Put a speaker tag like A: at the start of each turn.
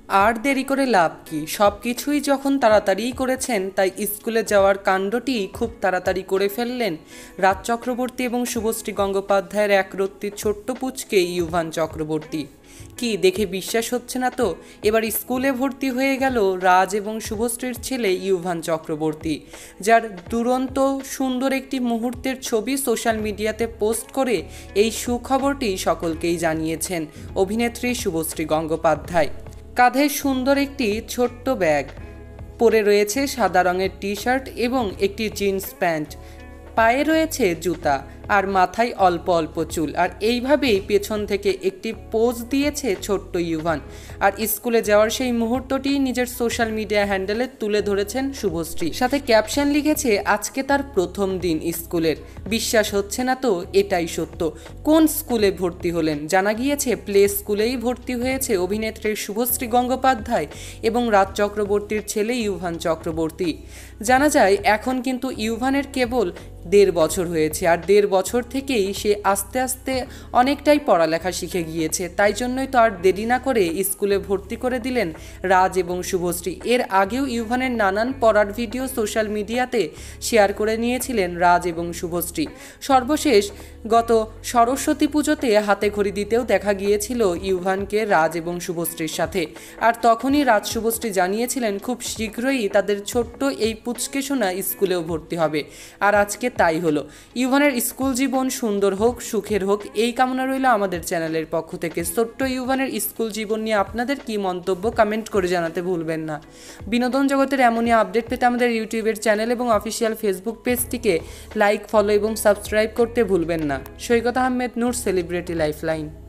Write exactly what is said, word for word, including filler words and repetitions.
A: আর দেরি করে লাভ কি, সব কিছুই যখন তাড়াতাড়িই করেছেন তাই স্কুলে যাওয়ার কাণ্ডটি খুব তাড়াতাড়ি করে ফেললেন রাজ চক্রবর্তী এবং শুভশ্রী গঙ্গোপাধ্যায়ের একরত্তি ছোট্ট পুচকে ইউভান চক্রবর্তী। কি দেখে বিশ্বাস হচ্ছে না তো, এবার স্কুলে ভর্তি হয়ে গেল রাজ এবং শুভশ্রীর ছেলে ইউভান চক্রবর্তী, যার দুরন্ত সুন্দর একটি মুহূর্তের ছবি সোশ্যাল মিডিয়াতে পোস্ট করে এই সুখবরটি সকলকেই জানিয়েছেন অভিনেত্রী শুভশ্রী গঙ্গোপাধ্যায়। কাঁধে সুন্দর একটি ছোট্ট ব্যাগ, পরে রয়েছে সাদা রঙের টি শার্ট এবং একটি জিন্স প্যান্ট, পায়ে রয়েছে জুতা আর মাথায় অল্প অল্প চুল, আর এইভাবেই পেছন থেকে একটি পোজ দিয়েছে ছোট্ট ইউভান। আর স্কুলে যাওয়ার সেই মুহূর্তটি নিজের সোশ্যাল মিডিয়া হ্যান্ডেলে তুলে ধরেছেন শুভশ্রী, সাথে ক্যাপশন লিখেছে আজকে তার প্রথম দিন স্কুলের। বিশ্বাস হচ্ছে না তো, এটাই সত্য। কোন স্কুলে ভর্তি হলেন? জানা গিয়েছে প্লে স্কুলেই ভর্তি হয়েছে অভিনেত্রী শুভশ্রী গঙ্গোপাধ্যায় এবং রাজ চক্রবর্তীর ছেলে ইউভান চক্রবর্তী। জানা যায় এখন কিন্তু ইউভানের কেবল দেড় বছর হয়েছে, আর দেড় বছর থেকেই সে আস্তে আস্তে অনেকটাই পড়ালেখা শিখে গিয়েছে। তাই জন্যই তো আর দেরি না করে স্কুলে ভর্তি করে দিলেন রাজ এবং শুভশ্রী। এর আগেও ইউভানের নানান পড়ার ভিডিও সোশ্যাল মিডিয়াতে শেয়ার করে নিয়েছিলেন রাজ এবং শুভশ্রী। সর্বশেষ গত সরস্বতী পুজোতে হাতে খড়ি দিতেও দেখা গিয়েছিল ইউভানকে রাজ এবং শুভশ্রীর সাথে, আর তখনই রাজ শুভশ্রী জানিয়েছিলেন খুব শীঘ্রই তাদের ছোট্ট এই পুচকে সোনা স্কুলেও ভর্তি হবে। আর আজকে তাই হলো। ইউভানের স্কুল জীবন সুন্দর হোক, সুখের হোক, এই কামনা রইল আমাদের চ্যানেলের পক্ষ থেকে। ছোট্ট ইউভানের স্কুল জীবন নিয়ে আপনাদের কি মন্তব্য কমেন্ট করে জানাতে ভুলবেন না। বিনোদন জগতের এমনই আপডেট পেতে আমাদের ইউটিউবের চ্যানেল এবং অফিসিয়াল ফেসবুক পেজটিকে লাইক, ফলো এবং সাবস্ক্রাইব করতে ভুলবেন না। Saikat Ahmed Noor, celebrity lifeline.